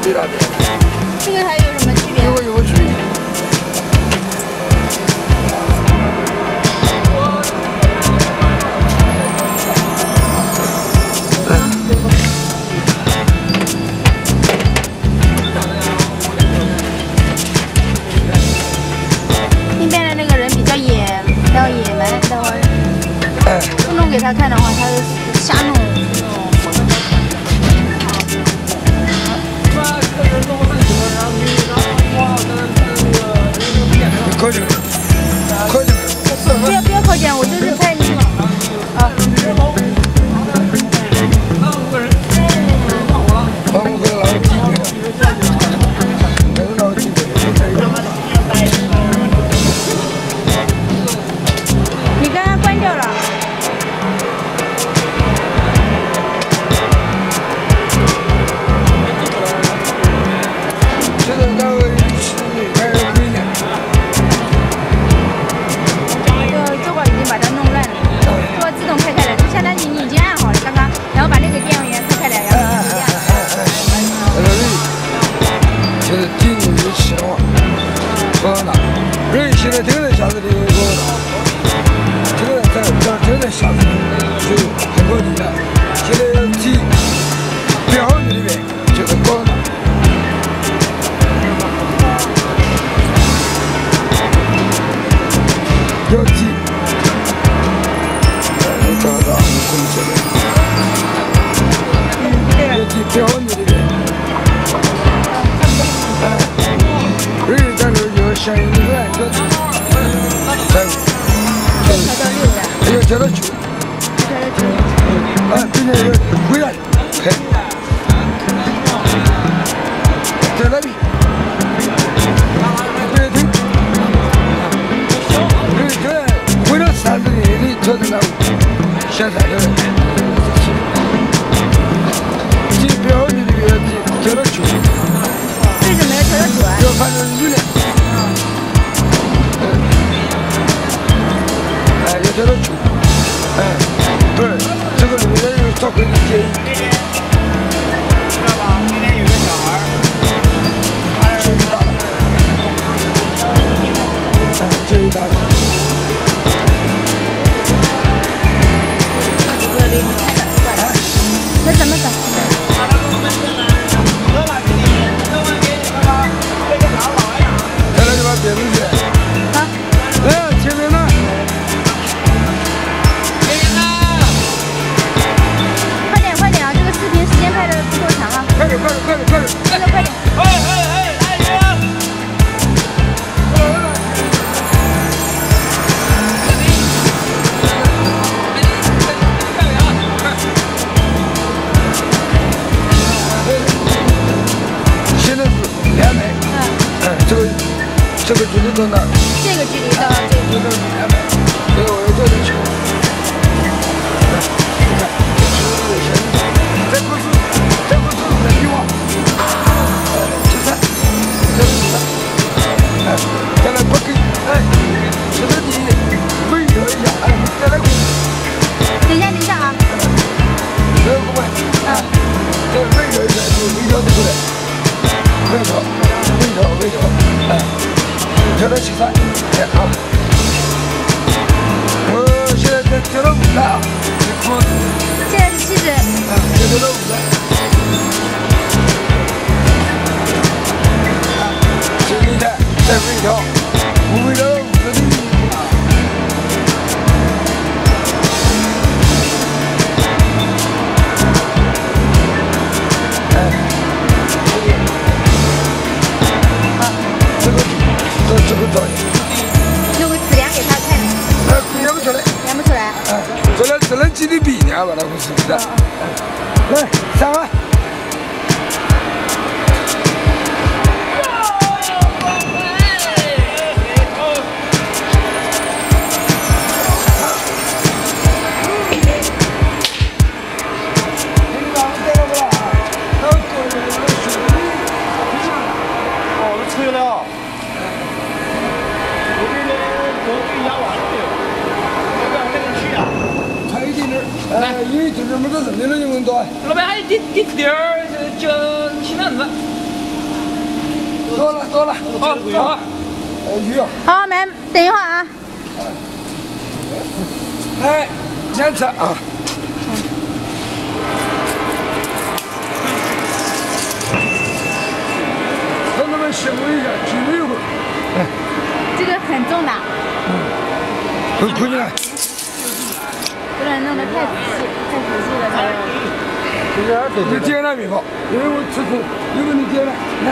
最大的。 这个还有什么区别？ 有个区别。 那边的那个人比较野蛮，待会不弄给他看的话，他就瞎弄。 靠近，靠近， 不要靠近，我就是拍你。啊。 把我给老几个，给老几个。 你刚刚关掉了。 现在到1期还有1年。 这会儿已经把它弄烂了，这会自动开开了，就相当于你已经按好了刚刚，然后把那个电源开开了，然后就这样。 就是第2个期望，高大，人现在听人下子的高大，听人下子就很高地了，现在要提标准里面就是高大。 要记，找到工作的，要记标准里面。人在这就相应的按照要调到9，并且要回来，在那边，别停。 为了3个月的调整到现在的，这标准的要调到9。 为什么要调到9啊？ 要看着力量。要调到9。不是，这个里面有找回的建议。知道吧？今天有个小孩，他是大的，建议大的。 那怎么整？ 再来就把别人去。 好。 来，前面呢？ 快点啊！这个视频时间拍的不够长啊。 快点！ 快点！ 这个距离到哪？ 这个距离到这个距离 200，所以我要这里去。这不是1万，73，这是3，再来不给，现在你微调一下，再来给。 等一下啊。 这个不会，再微调一下，就微调得出来，微调，调到73，啊！我现在调到5了， 现在是70。 调到5了。这里的再微调，我微调到50的。这个照应。 用个尺量给他看。 量不出来。 量不出来。 这能几的比量吧？那不是的。来，3万。因为就是没得人的人多。 老板还有点点儿，就7两子。 多了，好，鱼。 好，慢，等一会儿啊。 来，先吃啊。让他们形容一下，体会一会儿。 这个很重的。 很困难。 不能弄得太仔细了才有。 你点了没好？因为我吃苦，有个你点了，来。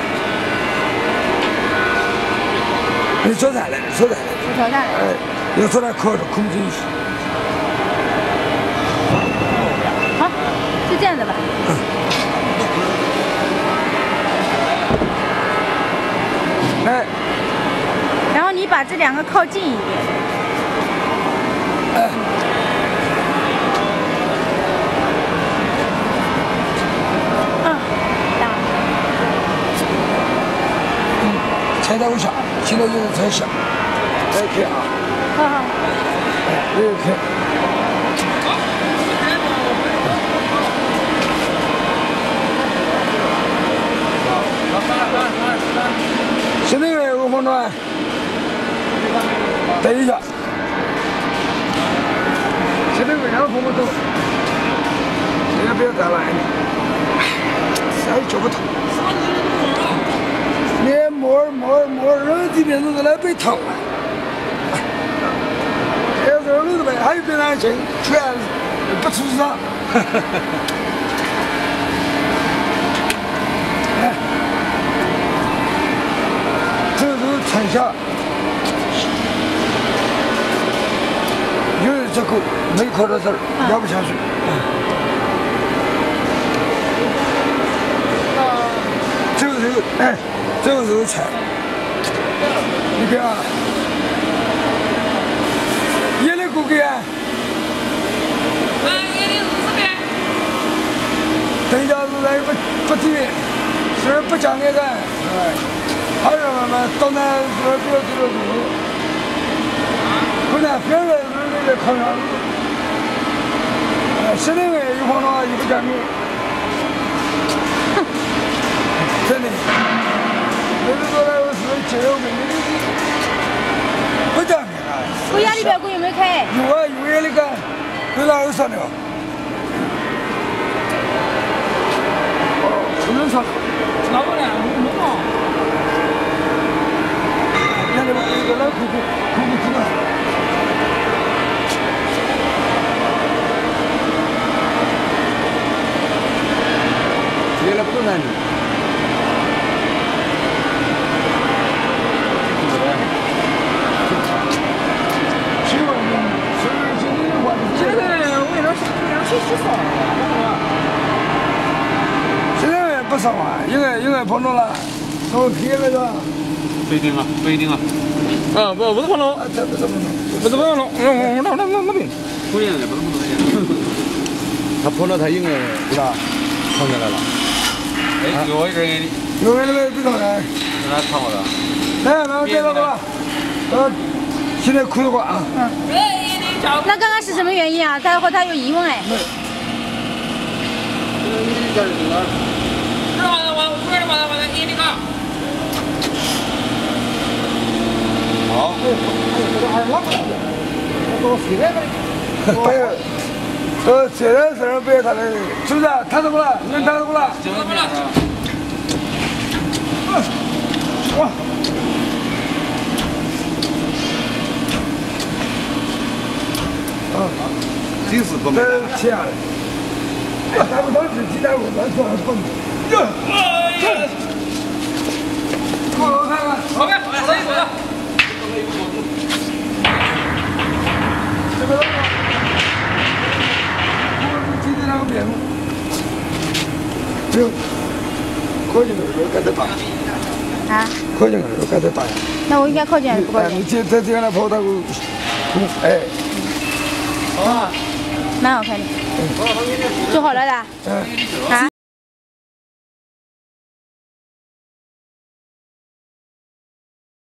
你做啥来？做啥来？ 做啥来？ 哎，要做点烤着，控制一下。 好，就这样的吧。 来。 然后你把这两个靠近一点。菜刀下，现在就是菜下，来开啊！ 好好。 来开。现在5分钟啊，等一下。现在2分钟，这个不要再来了，哎，脚不疼。连摸人这边都来被偷了，这时候那个呗，还有别人进，全不出声。来，这是菜下，因为这个没烤到这儿，压不下去。这个是哎。这个是菜，你看啊，椰梨锅给啊， 椰梨是边。 等一下子来不对，是不讲那个，哎，还是嘛，到那是比较多，不然别人那个烤羊肉，现在有方法也不讲究，真的。有的说来我是节约给你，不讲究啊。 我压力表锅有没有开？ 有啊，有压力杆，有哪有上的？哦，不能上。 老板娘，我们好。 你看这个来苦的。原来不难的。现在不少啊，应该碰到了，都批了是吧？ 不一定啊。不是碰到，不是碰到，那边。不一样的，不是碰到。 他碰到他应该对吧？碰下来了。 哎，有一根给你。 有那个不少人。 那烫我的。 来，慢慢介绍吧。现在苦的话啊。 那刚刚是什么原因啊？待会他有疑问哎。 好。 这人是不要他的，是不是？看到不了？能看到不了？哇！ 真是不这切下来。咱们当时鸡蛋我咱做了笨。好看看。 好呗，来一个。 这个。今天那个面目。这靠近了，又该再打。 啊？ 靠近了，又该再打呀。 那我应该靠近还是不靠近？ 你这样来跑到个，哎。 好啊。蛮好看的。做好了的。 嗯。 啊。